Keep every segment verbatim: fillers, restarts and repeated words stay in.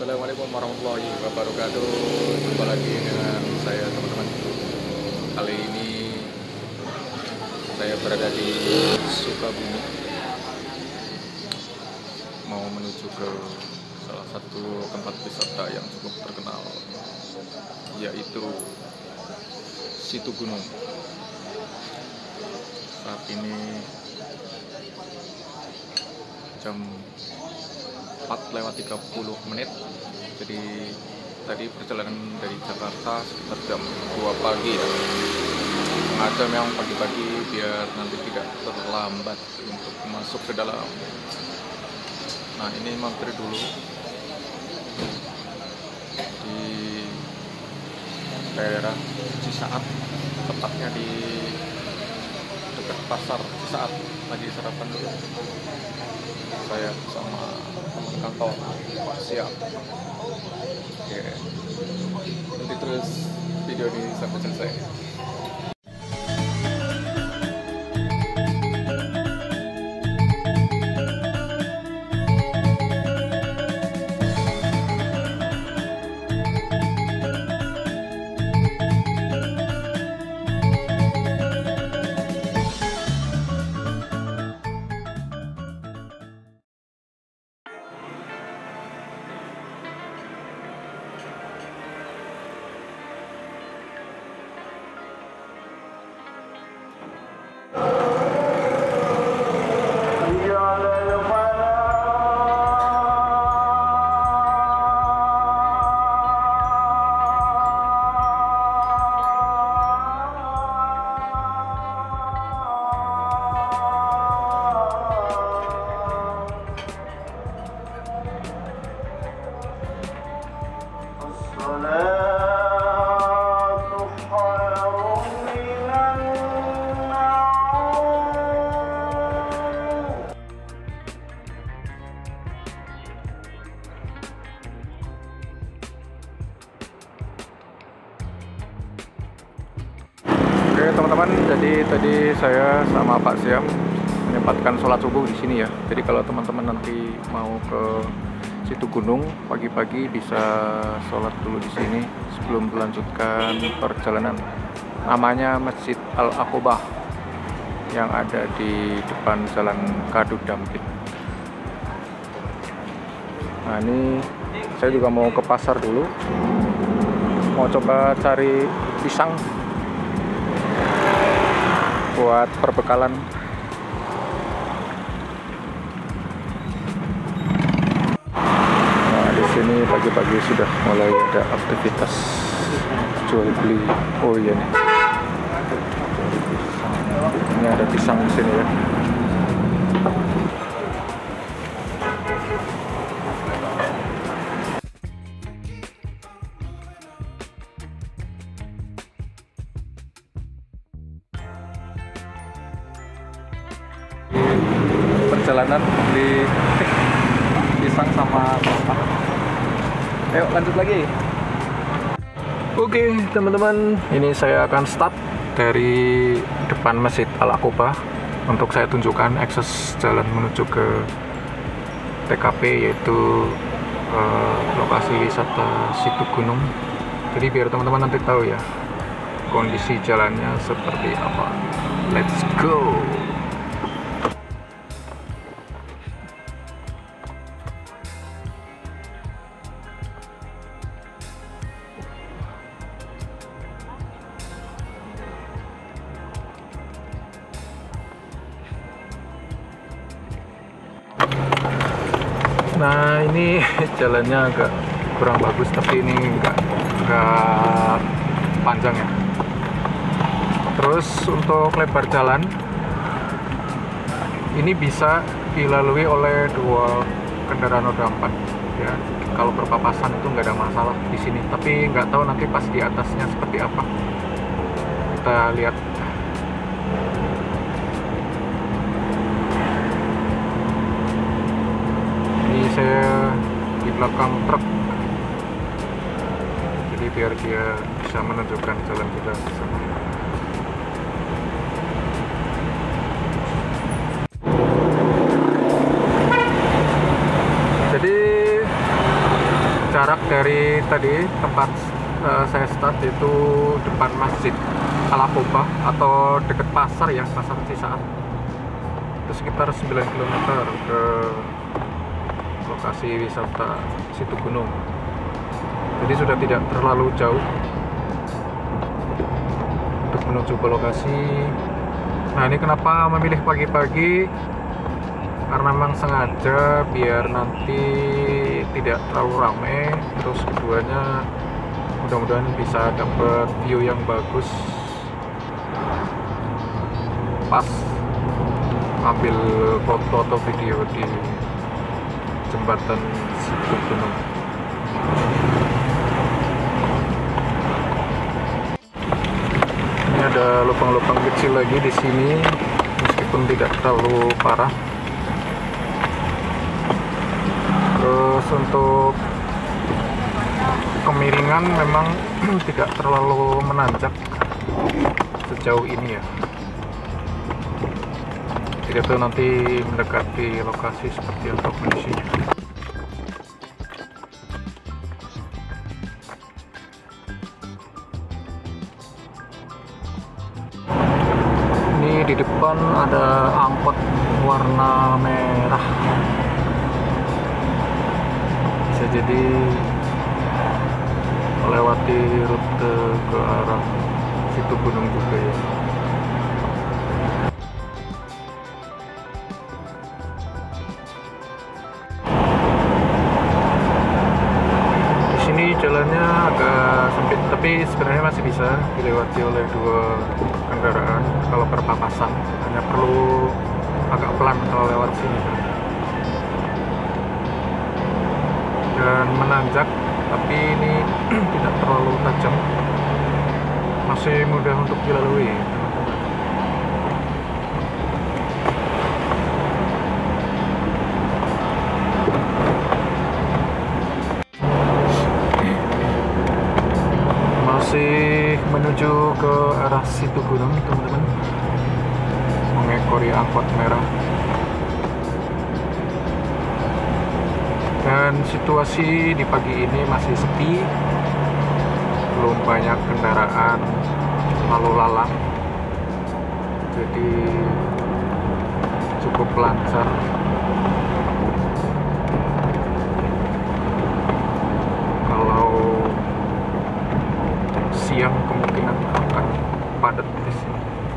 Assalamualaikum warahmatullahi wabarakatuh. Jumpa lagi dengan saya teman-teman. Kali ini saya berada di Sukabumi, mau menuju ke salah satu tempat wisata yang cukup terkenal, yaitu Situ Gunung. Saat ini jam empat lewat tiga puluh menit. Jadi tadi perjalanan dari Jakarta sekitar jam dua pagi ya. Sengaja memang pagi-pagi biar nanti tidak terlambat untuk masuk ke dalam. Nah, ini mampir dulu di daerah Cisaat, tepatnya di dekat pasar Cisaat. Lagi sarapan dulu saya sama teman kantor Pak Siap. Oke, nanti terus video ini sampai selesai. Oke teman-teman, jadi tadi saya sama Pak Siam menyempatkan sholat subuh di sini ya. Jadi kalau teman-teman nanti mau ke Situ Gunung pagi-pagi bisa sholat dulu di sini sebelum melanjutkan perjalanan. Namanya Masjid Al-Aqobah yang ada di depan Jalan Kadu Dampit. Nah, ini saya juga mau ke pasar dulu, mau coba cari pisang buat perbekalan. Nah, di sini pagi-pagi sudah mulai ada aktivitas jual beli. Oh iya nih, ini ada pisang di sini ya. Perjalanan beli pisang sama bapak. Ayo lanjut lagi. Oke teman-teman, ini saya akan start dari depan Masjid Al-Aqobah untuk saya tunjukkan akses jalan menuju ke T K P, yaitu eh, lokasi wisata Situ Gunung. Jadi biar teman-teman nanti tahu ya kondisi jalannya seperti apa. Let's go. Nah, ini jalannya agak kurang bagus, tapi ini enggak, enggak panjang ya. Terus untuk lebar jalan ini bisa dilalui oleh dua kendaraan roda empat ya. Kalau berpapasan itu nggak ada masalah di sini, tapi nggak tahu nanti pas di atasnya seperti apa. Kita lihat. Saya di belakang truk, jadi biar dia bisa menunjukkan jalan kita ke sana. Jadi jarak dari tadi tempat uh, saya start itu depan Masjid Al-Aqobah atau dekat pasar ya, pasar Cisaat. Itu sekitar sembilan kilometer ke lokasi wisata Situ Gunung. Jadi sudah tidak terlalu jauh untuk menuju ke lokasi. Nah, ini kenapa memilih pagi-pagi? Karena memang sengaja biar nanti tidak terlalu ramai. Terus keduanya mudah-mudahan bisa dapat view yang bagus pas ambil foto atau video di jembatan Situ Gunung. Ini ada lubang-lubang kecil lagi di sini, meskipun tidak terlalu parah. Terus untuk kemiringan memang tidak terlalu menanjak sejauh ini ya. Tidak tahu nanti mendekati lokasi seperti apa kondisinya. Ini di depan ada angkot warna merah. Bisa jadi melewati rute ke arah Situ Gunung juga ya. Di sini jalannya agak sempit, tapi sebenarnya masih bisa dilewati oleh dua kendaraan kalau berpapasan. Hanya perlu agak pelan kalau lewat sini. Dan menanjak, tapi ini tidak terlalu tajam, masih mudah untuk dilalui. Masih menuju ke arah Situ Gunung, teman-teman, mengekori angkot merah. Dan situasi di pagi ini masih sepi, belum banyak kendaraan lalu lalang, jadi cukup lancar. Kalau siang kemungkinan akan padat di sini.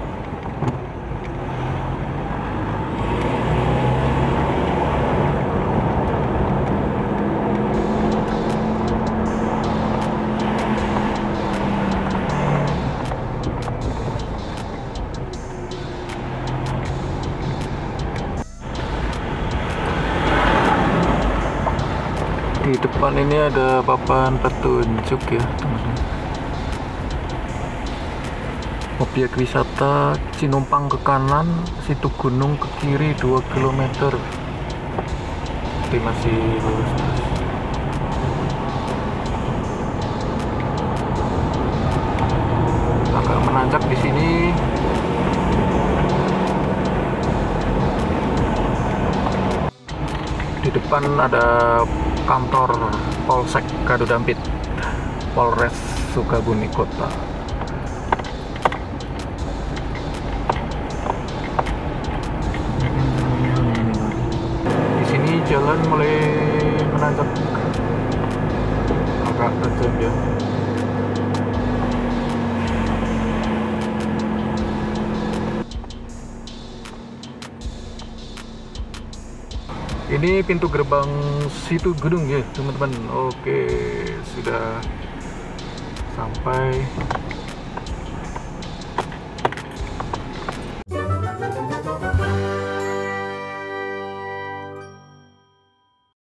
Di depan ini ada papan petunjuk ya, teman-teman. Objek wisata Cinumpang ke kanan, Situ Gunung ke kiri dua kilometer. Tapi masih lurus terus. Agak menanjak di sini. Di depan ada kantor Polsek Kadudampit, Polres Sukabumi Kota. Di sini jalan mulai menanjak, agak tajam ya. Ini pintu gerbang Situ Gunung ya, teman-teman. Oke, sudah sampai.